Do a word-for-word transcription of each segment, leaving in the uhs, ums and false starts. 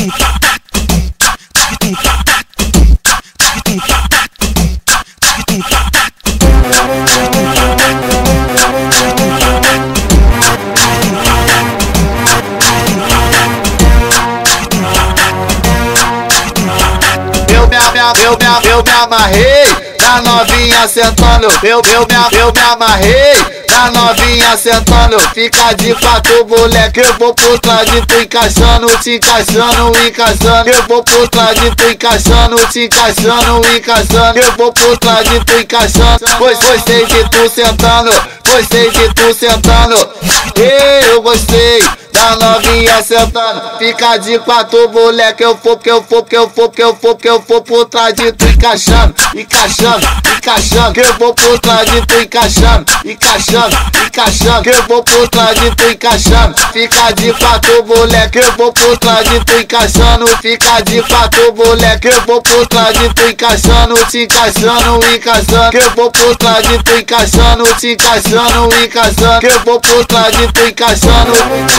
Eu me, eu me, eu me amarrei na novinha sentando. Eu, eu, me, eu me amarrei na novinha sentando. Fica de quatro, moleque, eu vou por trás de tu encaixando, te encaixando, encaixando. Eu vou por trás de tu encaixando, te encaixando, encaixando. Eu vou por trás de tu encaixando. Pois gostei de tu sentando, gostei de tu sentando. Eu gostei da novinha sentando. Fica de quatro, moleque, eu for, que eu for, que eu for, que eu for, que eu for por trás de tu encaixando, encaixando, encaixando. Que eu vou por trás de tu encaixando, encaixando, encaixando. Que eu vou por trás de tu encaixando. Fica de quatro, moleque, eu vou por trás de tu encaixando. Fica de quatro, moleque, eu vou por trás de tu encaixando, te encaixando, encaixando. Que eu vou por trás de tu encaixando, te encaixando, encaixando. Que eu vou por trás de tu encaixando.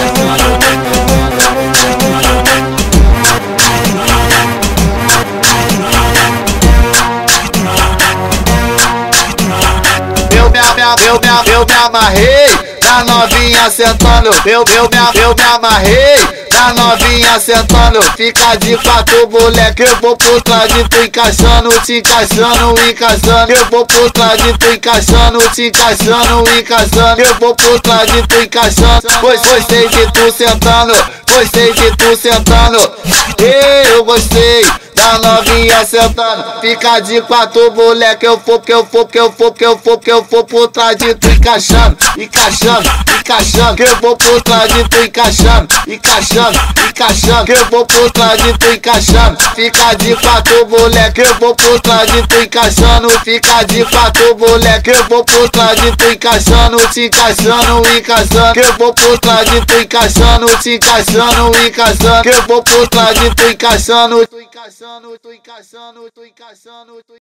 Eu me, eu me, eu me amarrei na novinha sentando. Eu, eu me, eu me amarrei na novinha sentando. Fica de quatro, moleque, eu vou por trás de tu encaixando, te encaixando, encaixando. Eu vou por trás de tu encaixando, te encaixando, encaixando. Eu vou por trás de tu encaixando. Pois gostei de tu sentando, gostei de tu sentando. Eu gostei da novinha sentando. Fica de quatro, moleque, eu for, que eu for, que eu for, que eu for, que eu for por trás de tu encaixando, encaixando, encaixando. Que eu vou por trás de tu encaixando, encaixando, encaixando. Que eu vou por trás de tu encaixando. Fica de quatro, moleque, eu vou por trás de tu encaixando. Fica de quatro, moleque, eu vou por trás de tu encaixando, te encaixando, encaixando. Que eu vou por trás de tu encaixando, te encaixando, encaixando. Que eu vou por trás de tu encaixando, tu encaixando, tu encaixando, tu encaixando.